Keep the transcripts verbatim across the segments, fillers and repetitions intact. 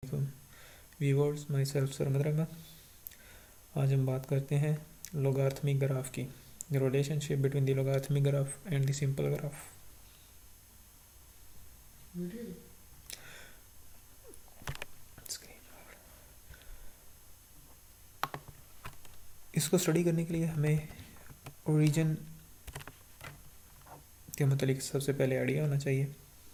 अस्सलामुअलैकुम viewers, my self Sarmad. आज हम बात करते हैं लोगारिथमिक ग्राफ की, the relationship between the logarithmic graph and the simple graph. इसको स्टडी करने के लिए हमें ओरिजिन के मतलब सबसे पहले आइडिया होना चाहिए।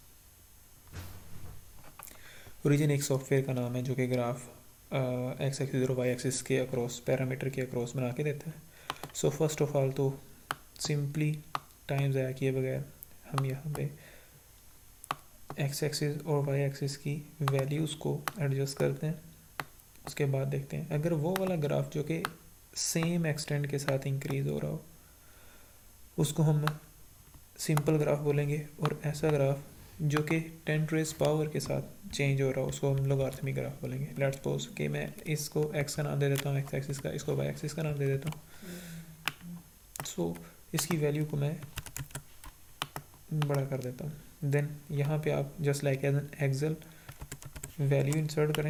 ओरिजिन एक सॉफ्टवेयर का नाम है जो कि ग्राफ एक्स एक्सिस और वाई एक्सिस के अक्रॉस पैरामीटर के अक्रॉस बना के देता है। सो फर्स्ट ऑफ ऑल तो सिंपली टाइम ज़ाया किए बगैर हम यहाँ पे एक्स एक्सिस और वाई एक्सिस की वैल्यूज़ को एडजस्ट करते हैं। उसके बाद देखते हैं अगर वो वाला ग्राफ जो कि सेम एक्सटेंट के साथ इंक्रीज़ हो रहा हो उसको हम सिंपल ग्राफ बोलेंगे, और ऐसा ग्राफ जो कि टेन रेज़ पावर के साथ चेंज हो रहा हो उसको हम लोगारिथमिक ग्राफ बोलेंगे। लेट्स सपोज कि मैं इसको एक्स का नाम दे देता हूँ, एक्स एक्सिस का, इसको वाई एक्सिस का नाम दे देता हूँ। सो so, इसकी वैल्यू को मैं बड़ा कर देता हूँ। देन यहाँ पे आप just like as an Excel value insert करें।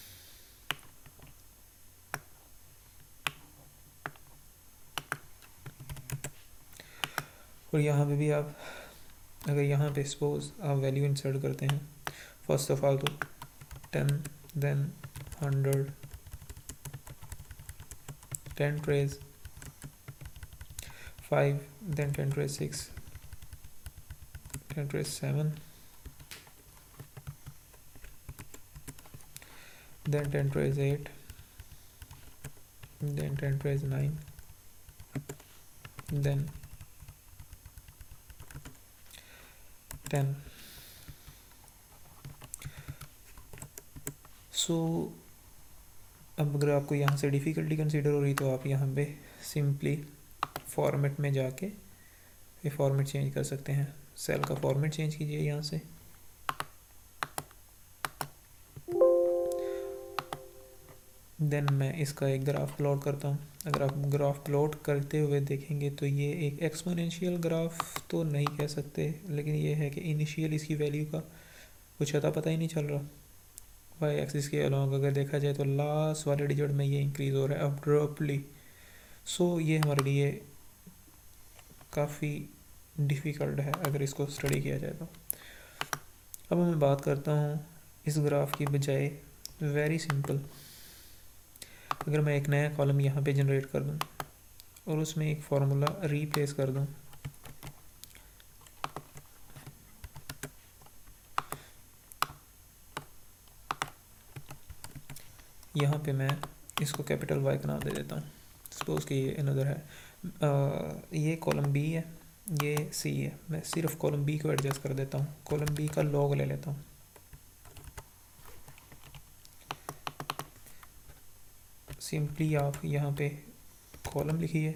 और यहाँ पे भी आप अगर यहाँ पे सपोज आप वैल्यू इंसर्ट करते हैं, फर्स्ट ऑफ ऑल तो ten, then hundred, ten raise five, then ten raise six, ten raise seven, then ten raise eight, then ten raise nine, then ten. So अब अगर आपको यहाँ से डिफ़िकल्टी कंसीडर हो रही तो आप यहाँ पे सिंपली फॉर्मेट में जाके ये फॉर्मेट चेंज कर सकते हैं। सेल का फॉर्मेट चेंज कीजिए यहाँ से, देन मैं इसका एक ग्राफ प्लॉट करता हूँ। अगर आप ग्राफ प्लॉट करते हुए देखेंगे तो ये एक एक्सपोनेंशियल ग्राफ तो नहीं कह सकते, लेकिन ये है कि इनिशियल इसकी वैल्यू का कुछ अता पता ही नहीं चल रहा। वाई एक्सिस के अलॉन्ग अगर देखा जाए तो लास्ट वाले डिजिट में ये इंक्रीज़ हो रहा है अब्रप्टली। सो ये हमारे लिए काफ़ी डिफ़िकल्ट है अगर इसको स्टडी किया जाए तो। अब मैं बात करता हूँ इस ग्राफ की बजाय वेरी सिंपल। अगर मैं एक नया कॉलम यहाँ पे जनरेट कर दूँ और उसमें एक फार्मूला रीप्लेस कर दूँ, यहाँ पे मैं इसको कैपिटल वाई का नाम दे देता हूँ। सपोज कि ये अनदर है, आ, ये कॉलम बी है, ये सी है। मैं सिर्फ कॉलम बी को एडजस्ट कर देता हूँ, कॉलम बी का लॉग ले लेता हूँ। सिंपली आप यहाँ पे कॉलम लिखिए,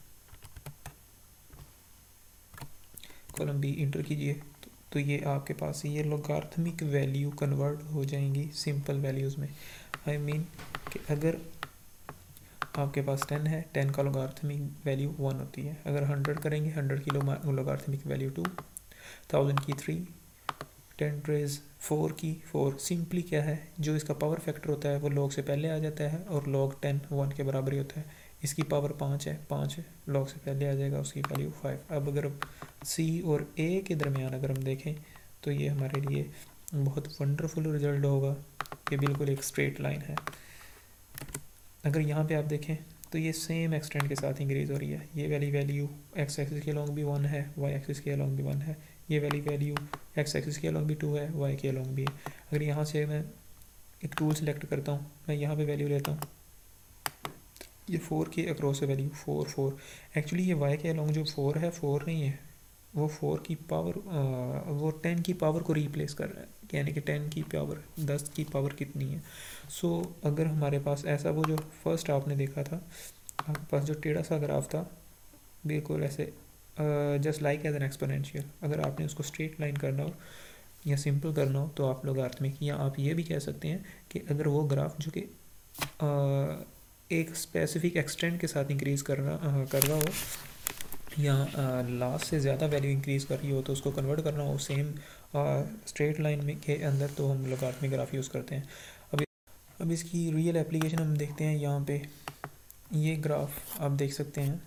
कॉलम बी इंटर कीजिए तो, तो ये आपके पास ये लोगारिथमिक वैल्यू कन्वर्ट हो जाएंगी सिंपल वैल्यूज़ में। आई I मीन mean कि अगर आपके पास टेन है, टेन का लोगारिथमिक वैल्यू वन होती है। अगर हंड्रेड करेंगे, हंड्रेड की लोगारिथमिक वैल्यू टू, थाउजेंड की थ्री, टेन रेज फोर की फोर। सिंपली क्या है, जो इसका पावर फैक्टर होता है वो लॉग से पहले आ जाता है, और लॉग टेन वन के बराबर ही होता है। इसकी पावर पाँच है, पाँच है, लॉग से पहले आ जाएगा, उसकी वैल्यू फाइव। अब अगर सी और ए के दरमियान अगर हम देखें तो ये हमारे लिए बहुत वंडरफुल रिजल्ट होगा। ये बिल्कुल एक स्ट्रेट लाइन है। अगर यहाँ पे आप देखें तो ये सेम एक्सटेंट के साथ इंक्रीज़ हो रही है। ये वाली वैल्यू एक्स एक्सिस के अलॉन्ग भी वन है, वाई एक्सिस के अलॉन्ग भी वन है। ये वाली वैल्यू एक्स एक्सिस के अलॉन्ग भी टू है, वाई के अलॉन्ग भी है। अगर यहाँ से मैं एक टूल सेलेक्ट करता हूँ, मैं यहाँ पे वैल्यू लेता हूँ, ये फोर के अक्रॉस है वैल्यू, फोर फोर। एक्चुअली ये वाई के अलॉन्ग जो फोर है, फोर नहीं है, वो फोर की पावर आ, वो टेन की पावर को रिप्लेस कर रहा है, यानी कि टेन की पावर, दस की पावर कितनी है। सो so, अगर हमारे पास ऐसा वो जो फर्स्ट आपने देखा था, आपके पास जो टेढ़ा सा ग्राफ था बिल्कुल ऐसे just like as an exponential, अगर आपने उसको स्ट्रेट लाइन करना हो या सिंपल करना हो तो आप लोगारिथमिक, या आप ये भी कह सकते हैं कि अगर वो ग्राफ जो कि एक स्पेसिफिक एक्सटेंट के साथ इंक्रीज़ करना कर रहा हो, या लास्ट से ज़्यादा वैल्यू इंक्रीज़ कर रही हो तो उसको कन्वर्ट करना हो सेम स्ट्रेट लाइन में के अंदर, तो हम लोगारिथमिक ग्राफ यूज़ करते हैं। अभी अब इसकी रियल एप्लीकेशन हम देखते हैं। यहाँ पे ये ग्राफ आप देख सकते हैं,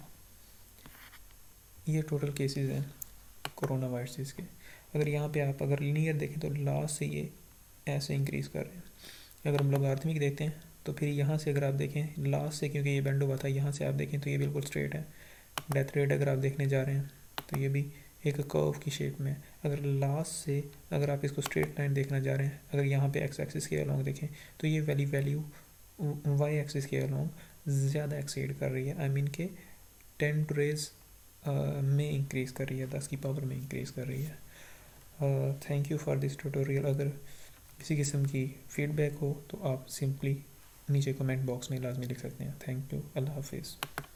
ये टोटल केसेस हैं कोरोना वायरस के। अगर यहाँ पे आप अगर लीनियर देखें तो लास्ट से ये ऐसे इंक्रीज़ कर रहे हैं। अगर हम लोगारिथमिक देखते हैं तो फिर यहाँ से अगर आप देखें लास्ट से, क्योंकि ये बेंड हुआ था, यहाँ से आप देखें तो ये बिल्कुल स्ट्रेट है। डेथ रेट अगर आप देखने जा रहे हैं तो ये भी एक कर्व की शेप में है। अगर लास्ट से अगर आप इसको स्ट्रेट लाइन देखना जा रहे हैं, अगर यहाँ पे एक्स एक्सिस के अलॉन्ग देखें तो ये वैली वैल्यू वाई एक्सिस के अलॉन्ग ज़्यादा एक्सीड कर रही है। आई मीन के टेन टू रेज में इंक्रीज़ कर रही है, दस की पावर में इंक्रीज़ कर रही है। Thank you for this tutorial. अगर किसी किस्म की फीडबैक हो तो आप सिंपली नीचे कमेंट बॉक्स में लाजमी लिख सकते हैं। Thank you. अल्लाह हाफिज़।